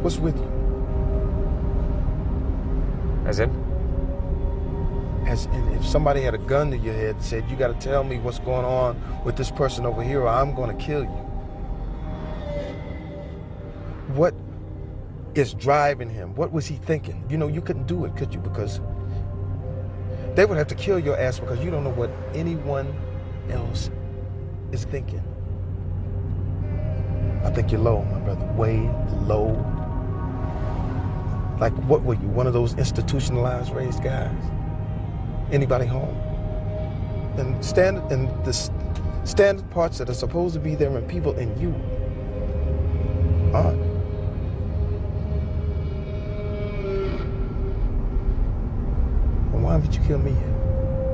What's with you? As in? As in, if somebody had a gun to your head and said, you gotta tell me what's going on with this person over here or I'm gonna kill you. What is driving him? What was he thinking? You know, you couldn't do it, could you? Because they would have to kill your ass because you don't know what anyone else is thinking. I think you're low, my brother, way low. Like, what were you, one of those institutionalized raised guys? Anybody home? And the standard parts that are supposed to be there in people in you aren't. Well, why haven't you killed me yet?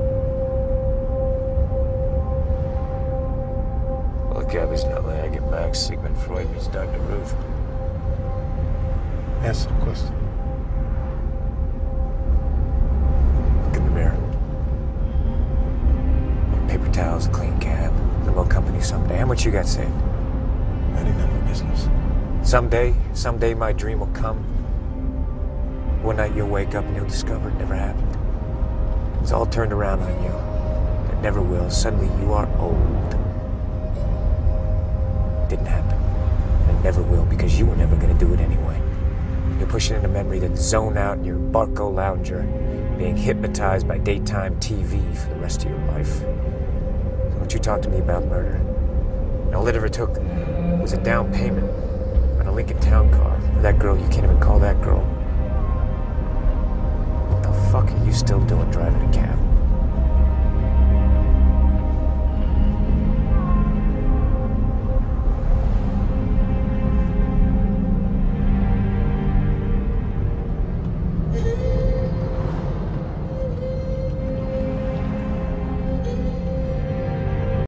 Well, Gabby's in LA. I get back. Sigmund Freud meets Dr. Ruth. Answer the question. Look in the mirror. Paper towels, a clean cab, limo company someday. How much you got saved? That ain't none of your business. Someday my dream will come. One night you'll wake up and you'll discover it never happened. It's all turned around on you. It never will. Suddenly you are old. It didn't happen. And it never will because you were never going to do it anyway. You're pushing into memory then zone out in your Barcalounger, being hypnotized by daytime TV for the rest of your life. So what you talk to me about murder? And all it ever took was a down payment on a Lincoln Town car. That girl, you can't even call that girl. What the fuck are you still doing driving a cab?